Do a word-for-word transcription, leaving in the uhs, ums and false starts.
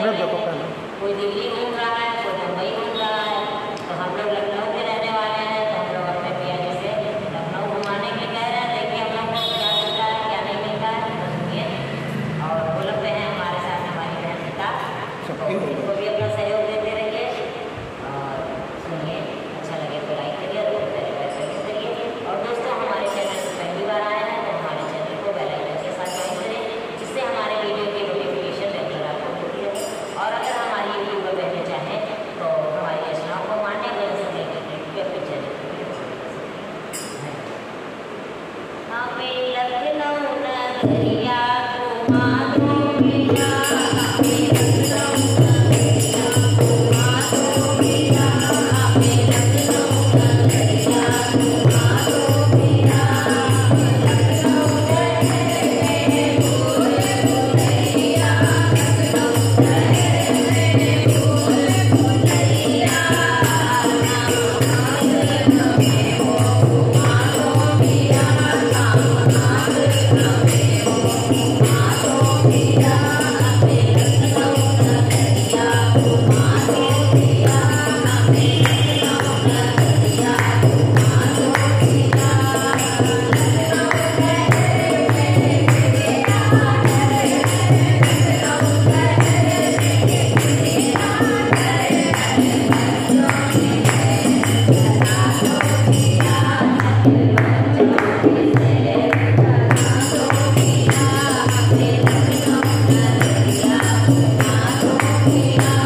कन्नड़ देखो पहले। कोई दिल्ली घूम रहा है, कोई मुंबई घूम रहा है, तो हम लोग लखनऊ के रहने वाले हैं, तो हम लोग अपने पिया जी से लखनऊ घुमाने के लिए कह रहे हैं। देखिए हम लोग को क्या मिलता है क्या नहीं मिलता है, तो सुनिए। और वो लोग पे हैं हमारे साथ हमारी बहन पिता, उनको भी अपना सहयोग देते रहिए और सुनिए। अच्छा लगे तो लाइक करिए और मेरे पैसे जरूर करिए। और दोस्तों हमारे चैनल पर पहली बार आए हैं तो हमारे चैनल को बेल आइकन के साथ ज्वाइन करें, जिससे हमारे वीडियो की नोटिफिकेशन रेगुलर आपको मिलती रहे। और अगर हमारी यूट्यूब पर बहने चाहें तो हमारी रचनाओं को मान्य करें सके अपने चैनल हमें लखनऊ नगरिया घुमा दो मेरा, हमें लखनऊ नगरिया घुमा दो मेरा, हमें लखनऊ नगरिया घुमा दो मेरा। लखनऊ शहर में भूल भुलैया, लखनऊ शहर में भूल भुलैया, हमें वो घुमा दो मेरा, Yeah.